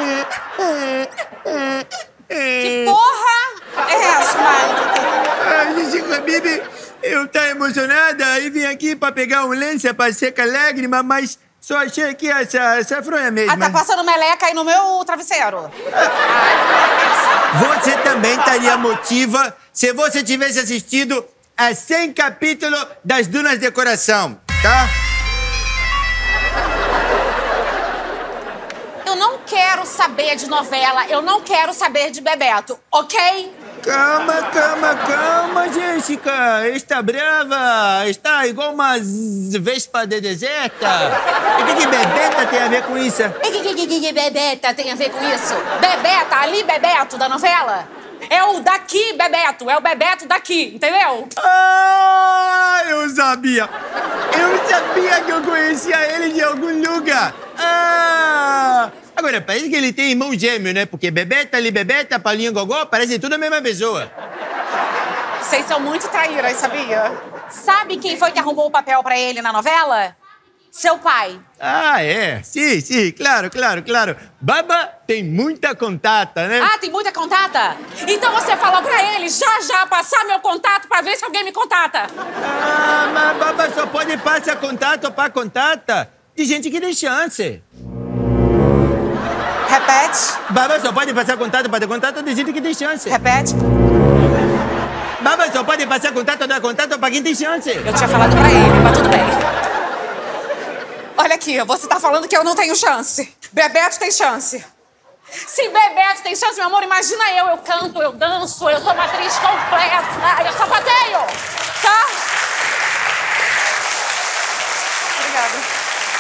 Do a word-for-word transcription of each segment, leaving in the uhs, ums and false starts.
Que porra é essa, Mike? A gente, Bibi, eu tá emocionada e vim aqui pra pegar um lenço pra secar lágrima, mas só achei que essa, essa fronha mesmo. Ah, tá passando meleca aí no meu travesseiro. Você também estaria motiva se você tivesse assistido a cem capítulos das Dunas de Coração, tá? Eu não quero saber de novela, eu não quero saber de Bebeto, ok? Calma, calma, calma, Jéssica. Está brava, está igual uma z- vespa de deserta. E o que, que Bebeta tem a ver com isso? E que, que, que, que Bebeta tem a ver com isso? Bebeta, ali Bebeto da novela? É o daqui Bebeto, é o Bebeto daqui, entendeu? Ah, eu sabia. Eu sabia que eu conhecia ele de algum lugar. Ah... Agora, parece que ele tem irmão gêmeo, né? Porque Bebeta, ali Bebeta, Paulinho Gogó, parece tudo a mesma pessoa. Vocês são muito traíras, sabia? Sabe quem foi que arrumou o papel pra ele na novela? Seu pai. Ah, é? Sim, sim, claro, claro, claro. Baba tem muita contata, né? Ah, tem muita contata? Então você fala pra ele já já passar meu contato pra ver se alguém me contata. Ah, mas Baba só pode passar contato pra contata de gente que tem chance. Repete. Baba só pode passar contato para ter contato de gente que tem chance. Repete. Baba só pode passar contato dar contato para quem tem chance. Eu tinha falado pra ele, mas tudo bem. Olha aqui, você tá falando que eu não tenho chance. Bebeto tem chance. Se Bebeto tem chance, meu amor, imagina eu. Eu canto, eu danço, eu sou uma atriz completa, eu sapateio, tá? Obrigada.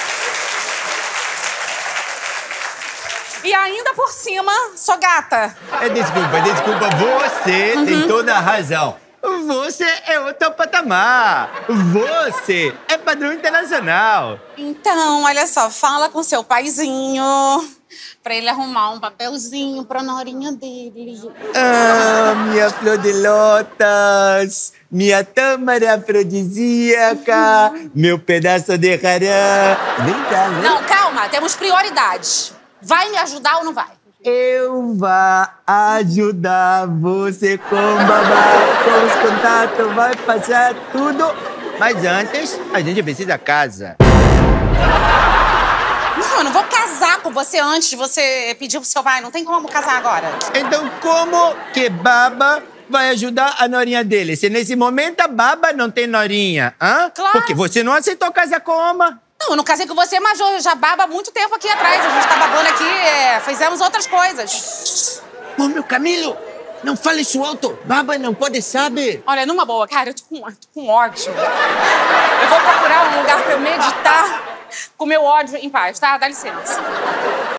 E ainda por cima, sou gata. É, desculpa, desculpa, você Uhum. tem toda a razão. Você é outro patamar. Você é padrão internacional. Então, olha só, fala com seu paizinho pra ele arrumar um papelzinho pra norinha dele. Ah, minha flor de lótus, minha tâmara afrodisíaca, meu pedaço de harã. Vem cá, né? Não, calma, temos prioridades. Vai me ajudar ou não vai? Eu vou ajudar você com babá, com os contatos, vai passar tudo. Mas antes, a gente precisa casa. Não, eu não vou casar com você antes de você pedir pro seu pai. Não tem como casar agora. Então, como que Baba vai ajudar a norinha dele? Se nesse momento a Baba não tem norinha, hã? Claro. Porque você não aceitou casar com uma. Não, eu não casei com você, mas eu já baba há muito tempo aqui atrás. A gente tá babando aqui, é, fizemos outras coisas. Ô, meu Camilo, não fale isso alto. Baba não pode saber. Olha, numa boa, cara, eu tô com, tô com ódio. Eu vou procurar um lugar pra eu meditar com meu ódio em paz, tá? Dá licença.